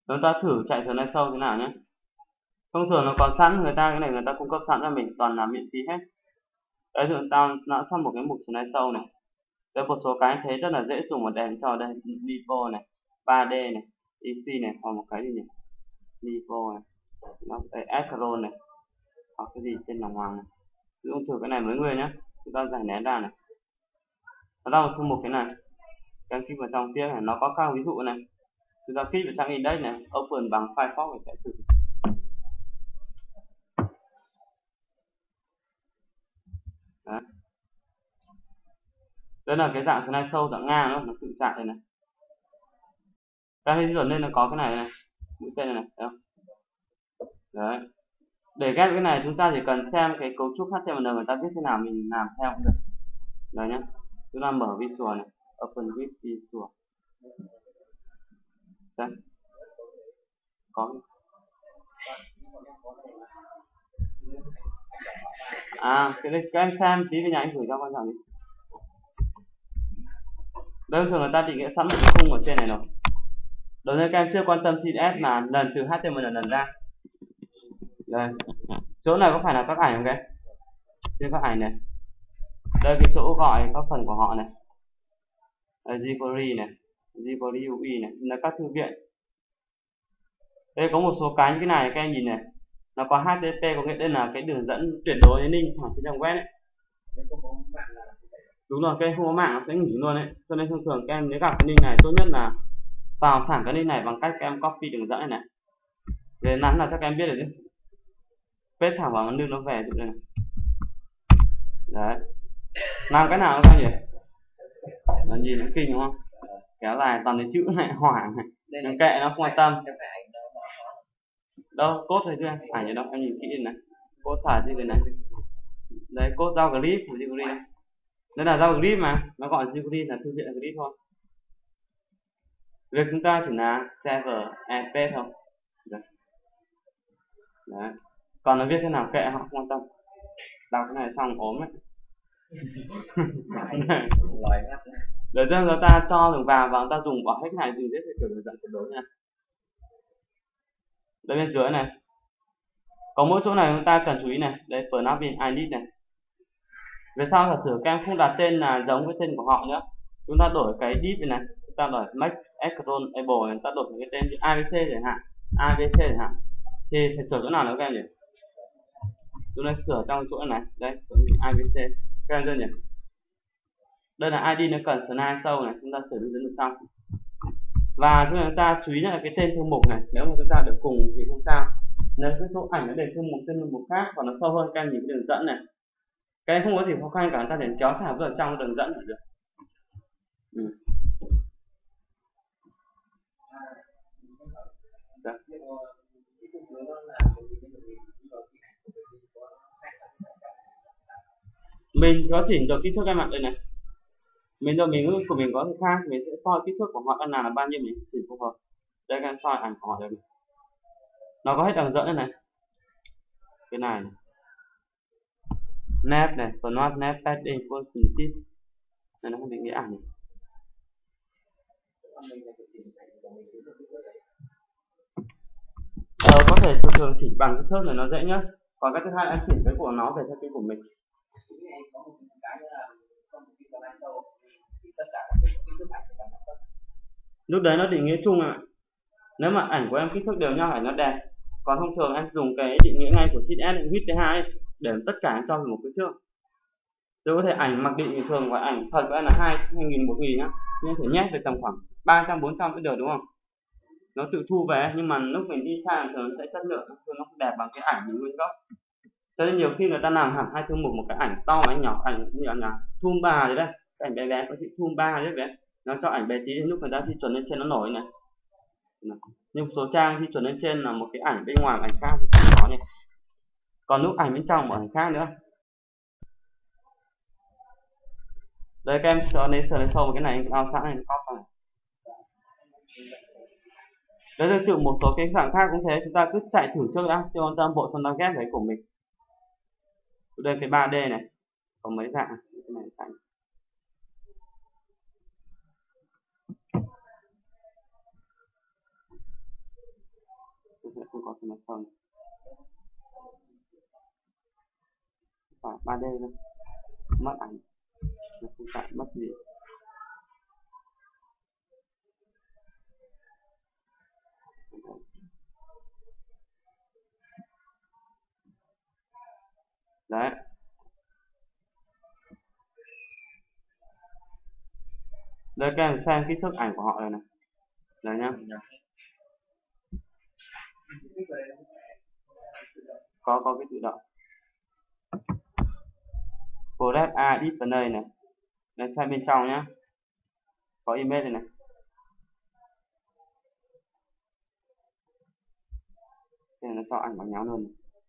Chúng ta thử chạy slide show thế nào nhé. Thông thường nó có sẵn, người ta cái này người ta cung cấp sẵn cho mình, toàn là miễn phí hết. Đấy, chúng ta đã xong một cái mục slide show này. Đây, một số cái thấy rất là dễ dùng và đẹp cho đây, Lipo này, 3D này, EC này, hoặc một cái gì nhỉ, Lipo này, nó đây, Scroll này, hoặc cái gì trên lòng hoàng này. Chúng thử cái này với người nhé, chúng ta giải nén ra này. Nó ra một thư mục thế này, các em kích vào trong phía này, nó có các ví dụ này. Chúng ta kích vào trang index này, open bằng Firefox để chạy thử. Đấy. Đây là cái dạng slide show dạng ngang đó, nó tự chạy này này. Các em dần lên nó có cái này này, mũi tên này này, thấy không? Đấy. Để ghép cái này chúng ta chỉ cần xem cái cấu trúc HTML người ta viết thế nào mình làm theo cũng được. Đấy nhá. Chúng ta mở Visual này, Open with Visual. Đấy. Có. Cái đây các em xem tí về nhà anh gửi cho con rằng đi. Đây thường người ta định nghĩa sẵn một cái khung ở trên này rồi. Đầu tiên các em chưa quan tâm CSS là lần từ HTML lần ra. Đây. Chỗ này có phải là các ảnh không các em? Trên các ảnh này. Đây cái chỗ gọi các phần của họ này. jQuery này, jQuery UI này, là các thư viện. Đây có một số cái này các em nhìn này, nó có HTTP, có nghĩa đây là cái đường dẫn tuyệt đối đến link thẳng trên trang web ấy. Đúng rồi, cái không có mạng nó sẽ nghỉ luôn đấy. Cho nên thông thường các em nếu gặp cái link này tốt nhất là vào thẳng cái link này bằng cách các em copy đường dẫn này. Về nắn là chắc các em biết rồi chứ. Paste thẳng vào link nó về tự đây này. Đấy. Làm cái nào các em nhỉ? Là nhìn nó kinh đúng không? Kéo dài toàn cái chữ này hoảng này. Nó kệ nó không quan tâm. Đâu, code thôi chứ em. Ảnh ở đâu em nhìn kỹ này. Code thả trên cái này. Đấy, code JavaScript của jQuery. Đây là JavaScript mà, nó gọi jQuery là thư viện JavaScript thôi. Việc chúng ta chỉ là server and page thôi. Đấy. Còn nó viết thế nào kệ họ không quan tâm. Đọc cái này xong ốm ấy. Để cho người ta cho đường vào và người ta dùng bỏ hết cái này dùng rất kiểu đường dẫn tuyệt đối nha. Đây bên dưới này có mỗi chỗ này chúng ta cần chú ý này, đây plugin init này. Về sau giả sử các em không đặt tên là giống với tên của họ nữa, chúng ta đổi cái div này, chúng ta đổi make scroll able này, chúng ta đổi cái tên như abc chẳng hạn, abc chẳng hạn, thì phải sửa chỗ nào nữa các em nhỉ? Chúng ta sửa trong chỗ này, đây abc các em chưa nhỉ? Đây là id nó cần slide show này, chúng ta sửa hướng dẫn được xong. Và chúng ta chú ý là cái tên thư mục này, nếu mà chúng ta được cùng thì không sao. Nếu cái số ảnh nó để thư mục tên thư mục khác và nó sâu hơn, các em nhìn cái đường dẫn này, cái không có gì khó khăn cả, ta để kéo thẳng vào trong đường dẫn là được. Mình có chỉnh được kích thước em ạ, đây này. Mình của mình có thể khác, mình sẽ soi kích thước của họ căn nào là bao nhiêu mình chỉnh phù hợp. Đây các em soi ảnh của họ đây này. Nó có hết đường dẫn đây này. Cái này. Nap này, còn not nap padding positive. Này nó không định nghĩa ảnh này. Có thể thường chỉnh bằng kích thước này nó dễ nhất. Còn cái thứ hai là chỉnh cái của nó về theo cái của mình. Lúc đấy nó định nghĩa chung ạ. Nếu mà ảnh của em kích thước đều nhau ảnh nó đẹp. Còn thông thường em dùng cái định nghĩa ngay của CSS width 2 để tất cả em cho một kích thước. Tôi có thể ảnh mặc định bình thường và ảnh thật của em là 2000 1000 nhá. Nhưng phải nhét về tầm khoảng 300 400 cũng được đúng không? Nó tự thu về nhưng mà lúc mình đi sang thường sẽ chất lượng nó không đẹp bằng cái ảnh mình nguyên gốc. Cho nên nhiều khi người ta làm hẳn hai thư mục, một cái ảnh to và ảnh nhỏ, ảnh như là Toolbar đấy đây, cái ảnh bé bé có chữ Toolbar đấy bé, nó cho ảnh bé tí lúc người ta di chuẩn lên trên nó nổi này. Nhưng số trang di chuẩn lên trên là một cái ảnh bên ngoài ảnh khác nó này. Còn lúc ảnh bên trong một ảnh khác nữa. Đây các em cho nên sờ lên sâu cái này ao sẵn này copy này. Đấy tương tự một số cái dạng khác cũng thế, chúng ta cứ chạy thử trước đã, cho quan tâm bộ xong nó ghép với của mình. Đây cái 3D này có mấy dạng cái này xanh. không có sms sau. Phải 3D thôi, mất ảnh, nó không chạy mất gì. Đấy. Đây các em xem kích thước ảnh của họ rồi này. Đấy nhá. Có cái tự động. Press A display này. Đây xem bên trong nhá. Có image này này. Thế nó cho ảnh bằng nhám hơn.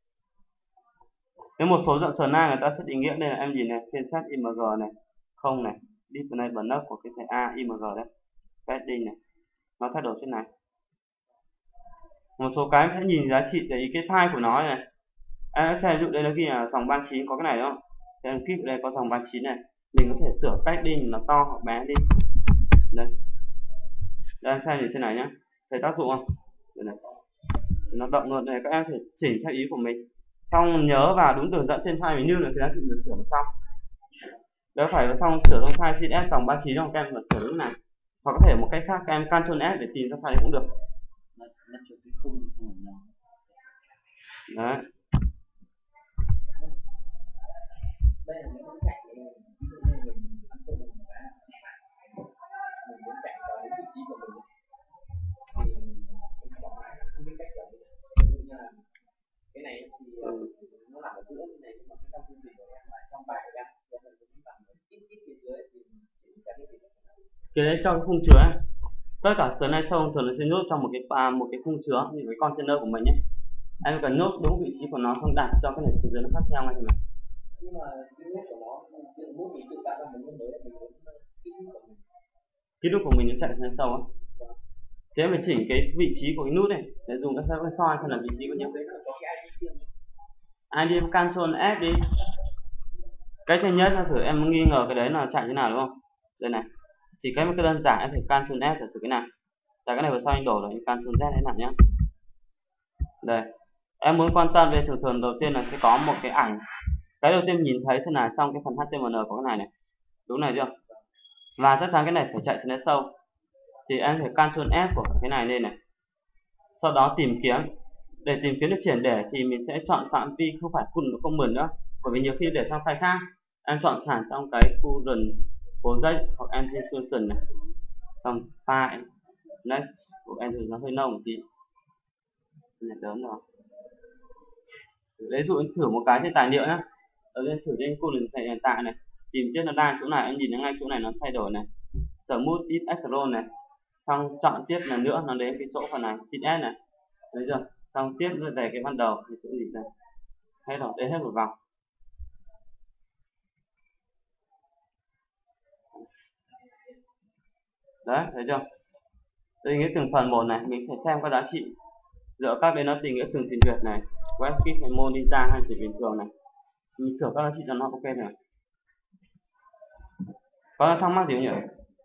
Nếu một số dạng sờ na người ta sẽ định nghĩa đây là em nhìn này, trên set img này, không này, display bẩn nấc của cái thẻ A img đấy, padding này, nó thay đổi trên này. Một số cái sẽ nhìn giá trị để ý cái file của nó này. Em sẽ ví dụ đây là ghi là dòng 39 có cái này đúng không? Thì em click đây có dòng 39 này, mình có thể sửa padding nó to hoặc bé đi. Đây. Đây em xem nhìn trên này nhá, thấy tác dụng không? Đây này. Nó động luôn này, các em phải chỉnh theo ý của mình. Xong nhớ vào đúng đường dẫn trên file menu là cái giá trị được sửa nó xong. Đỡ phải xong sửa trong file CSS dòng 39 không, các em bật sửa lúc này. Hoặc có thể một cách khác các em Ctrl S để tìm ra file cũng được. Đấy. Đây là những cái chạy ví dụ như mình ấn cho mình cái mình muốn chạy vào đến vị trí của mình thì mình bỏ máy không biết cách làm. Ví dụ như là cái này thì nó nằm ở giữa như này, nhưng mà trong chương trình của em là trong bài của em mình cũng làm ít phía dưới thì chỉ cái gì cái đấy trong cái khung chứa ấy. Tất cả sờ này xong thường nó sẽ nhốt trong một cái khung chứa như cái container của mình nhé. Em cần nhốt đúng vị trí của nó xong đặt cho cái này xuống dưới nó phát theo ngay cho mình. Nhưng mà cái nút của nó, cái nút mình tự tạo ra một nút mới là mình muốn cái nút của mình nó chạy sang sâu á. Thế mình chỉnh cái vị trí của cái nút này để dùng các cái soi xem là vị trí của nhau. ID Ctrl S đi. Cái thứ nhất là thử em nghi ngờ cái đấy là chạy thế nào đúng không? Đây này. Thì cái đơn giản em phải Ctrl S thử cái này. Tại cái này vừa sau anh đổ rồi, Ctrl Z thế nào nhá. Đây. Em muốn quan tâm về thường đầu tiên là sẽ có một cái ảnh. Cái đầu tiên nhìn thấy xem là trong cái phần HTML có cái này này, đúng này chưa? Và chắc chắn cái này phải chạy trên sâu. Thì em phải Ctrl S của cái này lên này. Sau đó tìm kiếm. Để tìm kiếm được triển để thì mình sẽ chọn phạm vi không phải full comment nữa. Bởi vì nhiều khi để sang file khác, em chọn thẳng trong cái current project hoặc empty function này. Xong file next của em thì nó hơi nông một tí. Này lớn rồi. Lấy dụ thử một cái trên tài liệu nhá. Đầu tiên thử trên current hiện tại này, tìm tiếp nó đang chỗ này, em nhìn thấy ngay chỗ này nó thay đổi này, smooth is scroll này, xong chọn tiếp lần nữa nó đến cái chỗ phần này chữ S này, thấy chưa? Xong tiếp nữa về cái ban đầu cái chỗ gì đây, hết rồi, đến hết một vòng. Đấy, thấy chưa? Định nghĩa từng phần một này, mình phải xem các giá trị giữa các bên nó định nghĩa từng trình duyệt này, WebKit hay Monisa hay chỉ bình thường này, mình sửa các giá trị cho nó ok rồi. Có thắc mắc gì không nhỉ?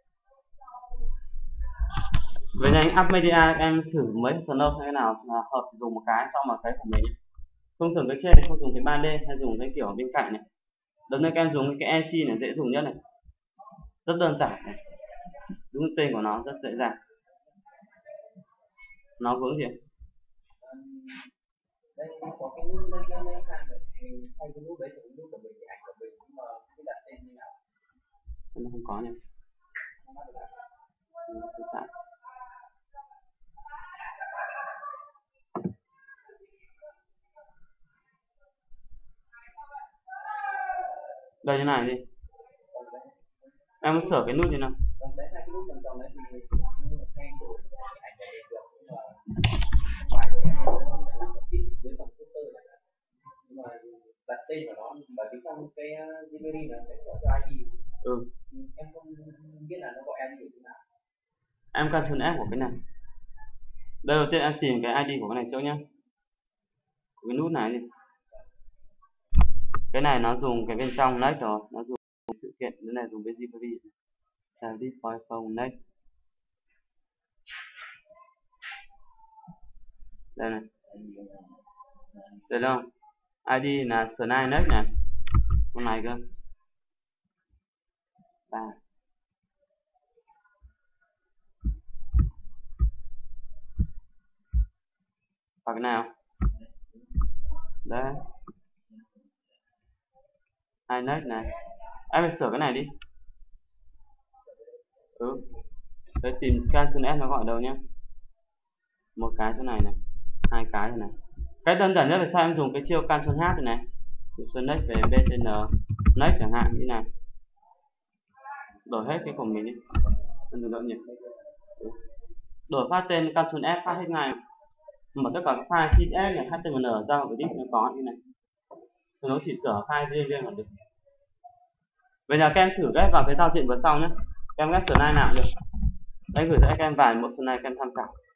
Về nhanh App Media em thử mấy phần đâu thế nào là hợp dùng một cái trong một cái của mình. Không dùng cái trên, không dùng cái 3D hay dùng cái kiểu bên cạnh này. Đợt này các em dùng cái EC này dễ dùng nhất này, rất đơn giản này, đúng tên của nó rất dễ dàng. Nó hướng gì? Đây có cái nút lên sang này, thay cái nút đấy thì nút của mình, ảnh của mình, nhưng mà cái đặt tên như nào? Nó không có nhỉ? Đây như này đi. Em muốn sửa cái nút như nào? Đặt tên của nó, bởi vì trong cái library nó sẽ có cho ID. Em không biết là nó gọi ID như nào. Em Ctrl F của cái này. Đây đầu tiên em tìm cái ID của cái này trước nhá. Của cái nút này đi. Cái này nó dùng cái bên trong next rồi, nó dùng sự kiện, cái này dùng bên library. Là default phone next. Đây này, Được không? ID là Snai Next này, con này cơ. 3. Và cái nào? Đấy. Hai Next này. Em phải sửa cái này đi. Đấy, tìm Cancel S nó gọi đâu nhá. Một cái chỗ này này, hai cái này. Cái đơn giản nhất là sao em dùng cái chiêu Cancel H này này. Cancel Next về BTN Next chẳng hạn như này. Đổi hết cái của mình đi. Em dùng đỡ nhỉ. Đổi file tên Cancel S phát hết ngay. Mở tất cả các file CSS này, HTML ra vào cái disk nó có như này. Nó chỉ sửa file riêng là được. Bây giờ các em thử ghép vào cái giao diện vừa xong nhé. Các em ghép slide nào cũng được. Đây gửi cho các em vài một slide các em tham khảo.